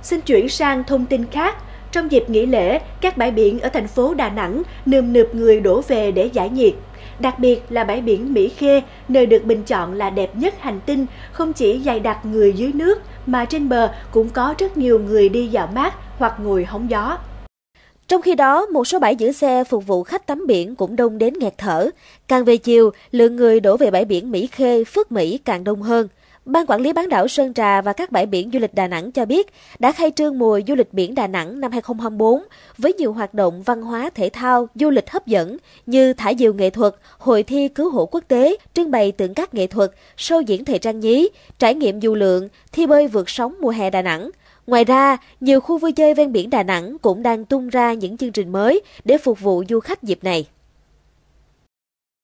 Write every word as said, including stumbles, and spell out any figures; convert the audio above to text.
Xin chuyển sang thông tin khác. Trong dịp nghỉ lễ, các bãi biển ở thành phố Đà Nẵng nườm nượp người đổ về để giải nhiệt. Đặc biệt là bãi biển Mỹ Khê, nơi được bình chọn là đẹp nhất hành tinh, không chỉ dày đặc người dưới nước mà trên bờ cũng có rất nhiều người đi dạo mát hoặc ngồi hóng gió. Trong khi đó, một số bãi giữ xe phục vụ khách tắm biển cũng đông đến nghẹt thở. Càng về chiều, lượng người đổ về bãi biển Mỹ Khê, Phước Mỹ càng đông hơn. Ban quản lý bán đảo Sơn Trà và các bãi biển du lịch Đà Nẵng cho biết đã khai trương mùa du lịch biển Đà Nẵng năm hai không hai tư với nhiều hoạt động văn hóa, thể thao, du lịch hấp dẫn như thả diều nghệ thuật, hội thi cứu hộ quốc tế, trưng bày tượng cát nghệ thuật, show diễn thời trang nhí, trải nghiệm dù lượn, thi bơi vượt sóng mùa hè Đà Nẵng. Ngoài ra, nhiều khu vui chơi ven biển Đà Nẵng cũng đang tung ra những chương trình mới để phục vụ du khách dịp này.